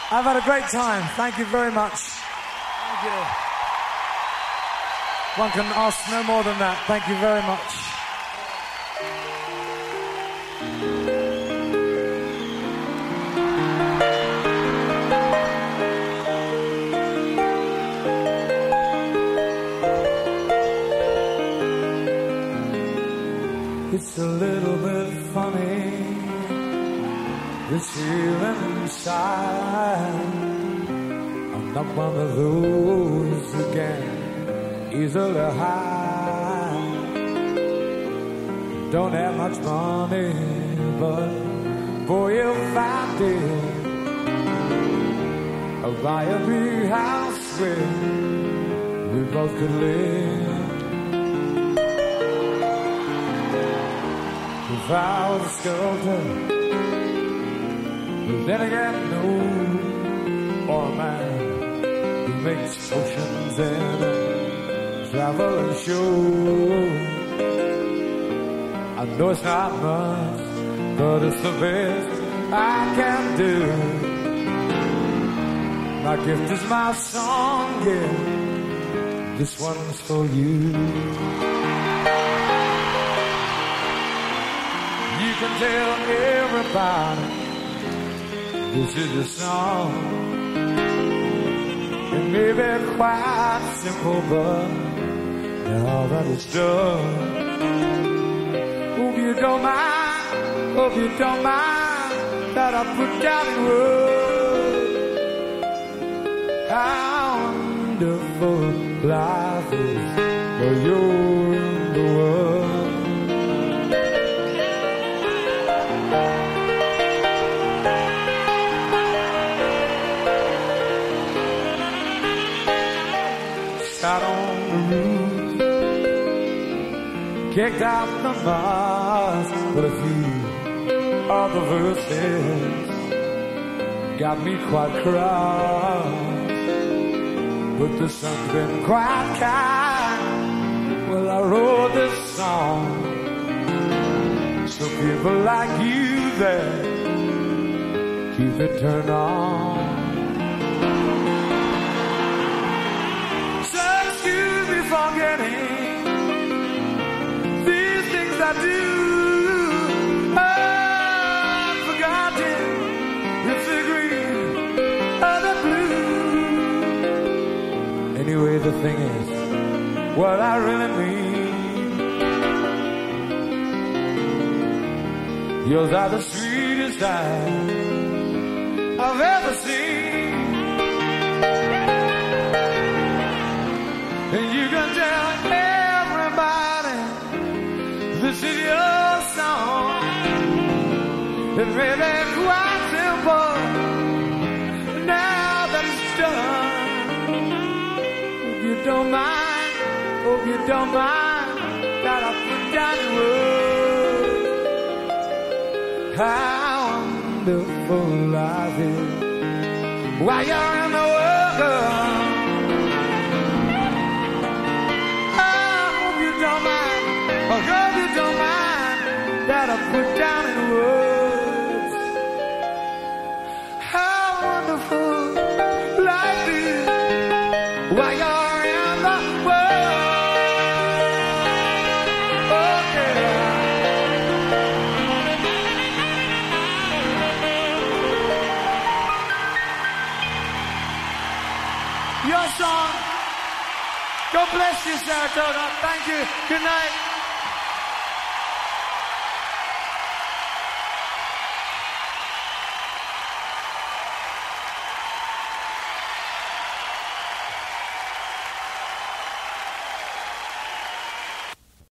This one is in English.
I've had a great time. Thank you very much. Thank you. One can ask no more than that. Thank you very much. It's a little bit funny, this feeling inside. I'm not one of those who can easily hide. Don't have much money, but boy, if I did, I'd buy a big house where we both could live. If I was a sculptor, but then again, no, or a man who makes potions and travel and show. I know it's not much, but it's the best I can do. My gift is my song, yeah, this one's for you. You can tell everybody this is a song. It may be quite simple, but now that it's done, hope you don't mind that I put down in words how wonderful life is for you're in the world. Out on the roof, kicked out the bars, but a few of the verses got me quite cross. But the sun's been quite kind. Well, I wrote this song so people like you there keep it turned on. Forgetting these things I do, I've forgotten it's the green or the blue. Anyway, the thing is, what I really mean, yours are the sweetest eyes I've ever seen. And you can tell everybody this is your song. It may be quite simple now that it's done. Hope you don't mind that I put down in words how wonderful life is while you're in the world. I hope you don't mind that I put down in words how wonderful life is while you're in the world. Okay. Your song. God bless you, Saratoga. Thank you. Good night.